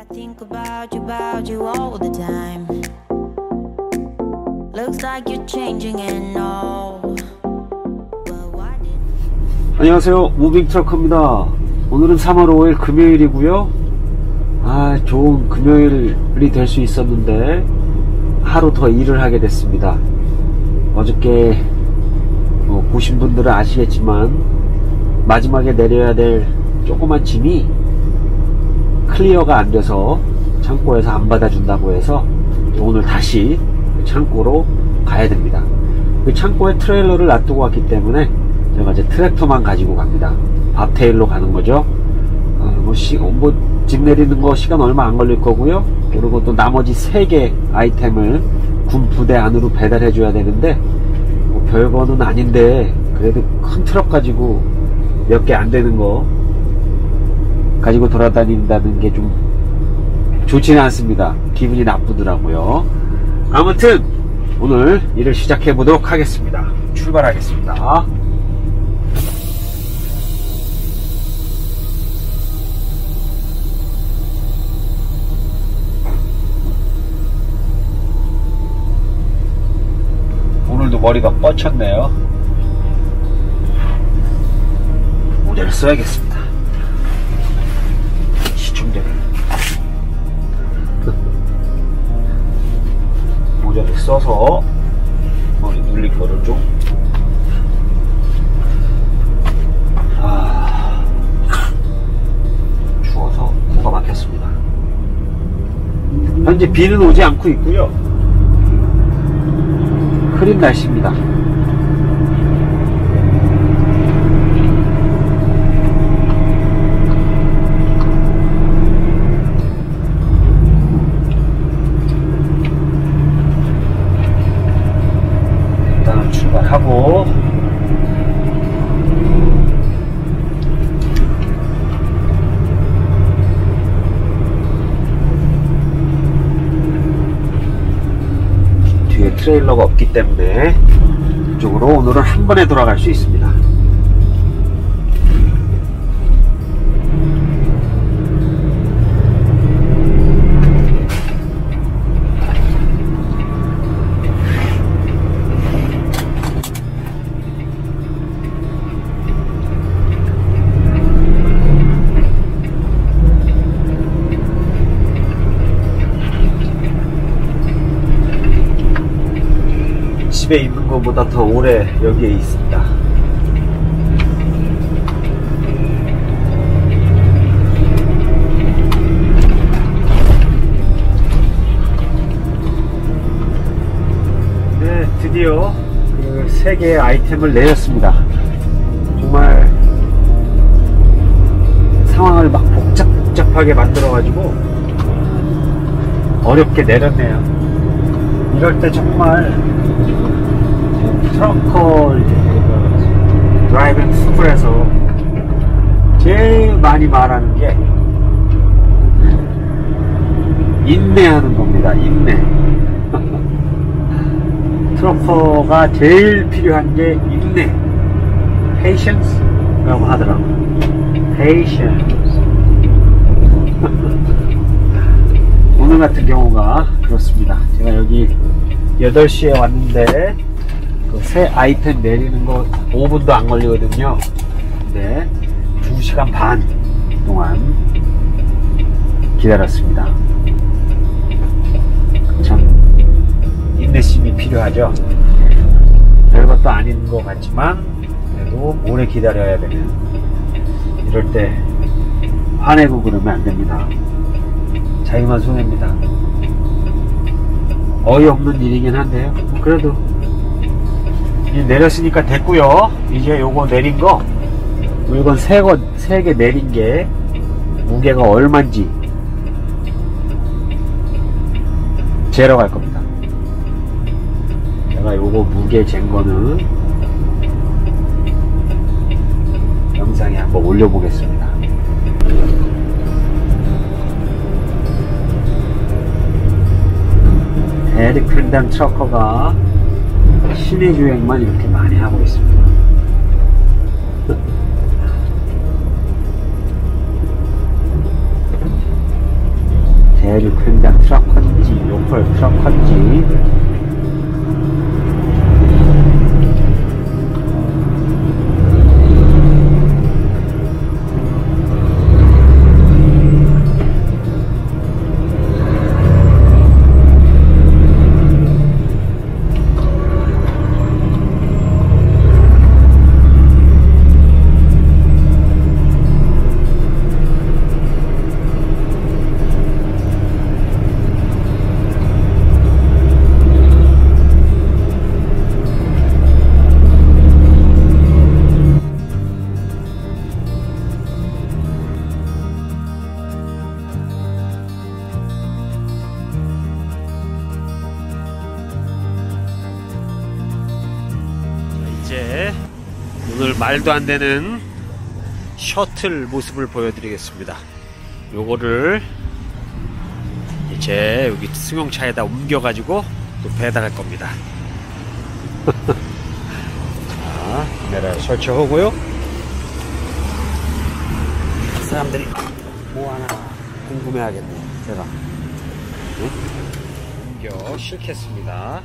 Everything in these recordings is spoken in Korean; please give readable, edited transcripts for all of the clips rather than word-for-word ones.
think about you all the time. Looks like you're changing and all. 안녕하세요, 무빙트럭커입니다. 오늘은 3월 5일 금요일이고요. 좋은 금요일이 될 수 있었는데 하루 더 일을 하게 됐습니다. 어저께 보신 분들은 아시겠지만 마지막에 내려야 될 조그만 짐이 클리어가 안 돼서 창고에서 안 받아준다고 해서 오늘 다시 창고로 가야 됩니다. 그 창고에 트레일러를 놔두고 왔기 때문에 제가 이제 트랙터만 가지고 갑니다. 밥테일로 가는 거죠. 짐 내리는 거 시간 얼마 안 걸릴 거고요. 그리고 또 나머지 3개 아이템을 군 부대 안으로 배달해 줘야 되는데 별거는 아닌데 그래도 큰 트럭 가지고 몇 개 안 되는 거 가지고 돌아다닌다는 게 좀 좋지는 않습니다. 기분이 나쁘더라고요. 아무튼 오늘 일을 시작해 보도록 하겠습니다. 출발하겠습니다. 오늘도 머리가 뻗쳤네요. 모자를 써야겠습니다. 시청자를 모자를 써서 머리 눌린 거를 좀 추워서 코가 막혔습니다. 현재 비는 오지 않고 있고요. 흐린 날씨입니다. 일단은 출발하고 뒤에 트레일러가 없기 때문에 이쪽으로 오늘은 한 번에 돌아갈 수 있습니다. 집에 있는 것보다 더 오래 여기에 있습니다. 네, 드디어 그 3개의 아이템을 내렸습니다. 정말 상황을 막 복잡하게 만들어가지고 어렵게 내렸네요. 이럴 때 정말 트럭커 드라이빙 스쿨에서 제일 많이 말하는 게 인내하는 겁니다. 인내. 트럭커가 제일 필요한 게 인내, patience 라고 하더라고요. patience. 오늘 같은 경우가 그렇습니다. 제가 여기 8시에 왔는데 새 아이템 내리는 거 5분도 안 걸리거든요. 근데 2시간 반 동안 기다렸습니다. 참 인내심이 필요하죠. 별것도 아닌 것 같지만 그래도 오래 기다려야 되는, 이럴 때 화내고 그러면 안 됩니다. 자기만 손해입니다. 어이없는 일이긴 한데요. 그래도 내렸으니까 됐고요. 이제 요거 내린 거, 물건 3개 내린 게 무게가 얼만지 재러 갈 겁니다. 제가 요거 무게 잰 거는 영상에 한번 올려보겠습니다. 에릭 펜단 트럭커가 시내 주행만 이렇게 많이 하고 있습니다. 대류 그냥 트럭 건지 로컬 트럭 건지. 이제 오늘 말도 안 되는 셔틀 모습을 보여드리겠습니다. 요거를 이제 여기 승용차에다 옮겨가지고 또 배달할 겁니다. 자, 카메라 설치하고요. 사람들이 뭐 하나 궁금해하겠네요. 제가 옮겨 싣겠습니다.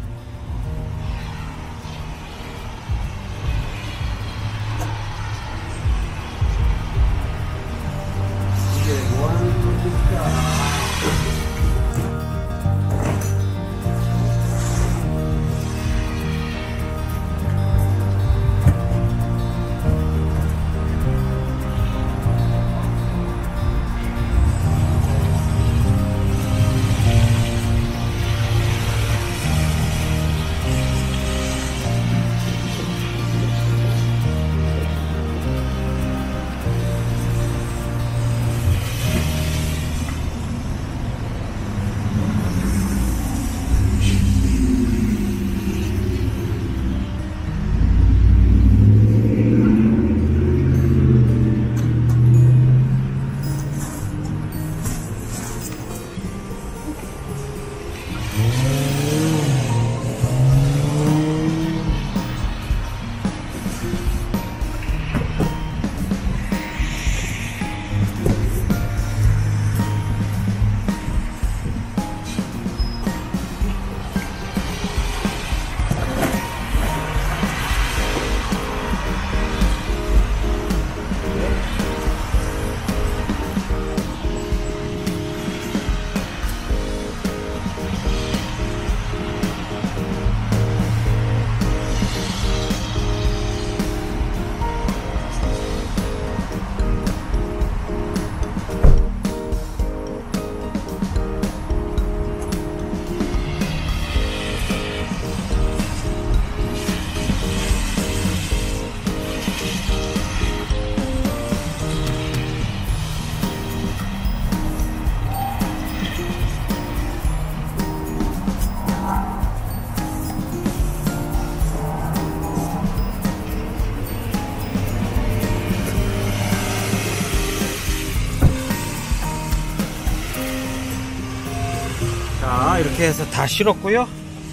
자, 이렇게 해서 다 실었고요.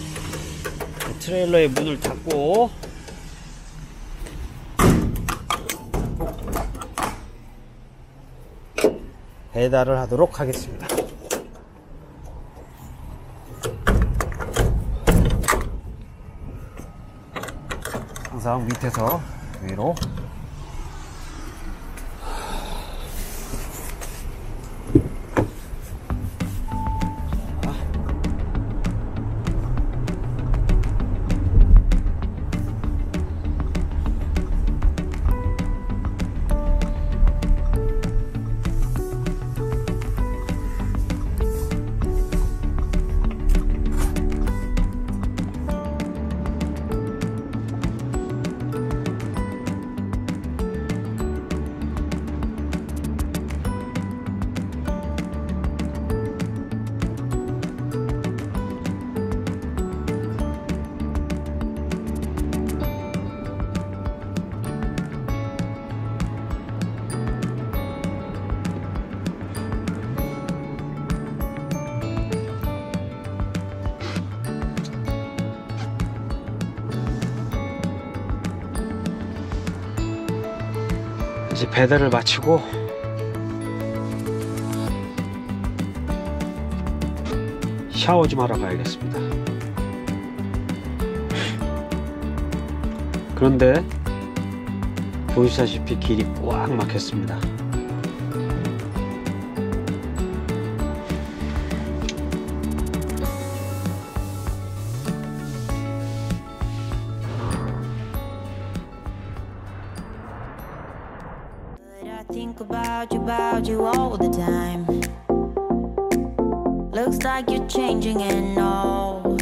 트레일러의 문을 닫고 배달을 하도록 하겠습니다. 항상 밑에서 위로 이제 배달을 마치고 샤워 좀 하러 가야겠습니다. 그런데 보시다시피 길이 꽉 막혔습니다. But I think about you all the time. Looks like you're changing and all.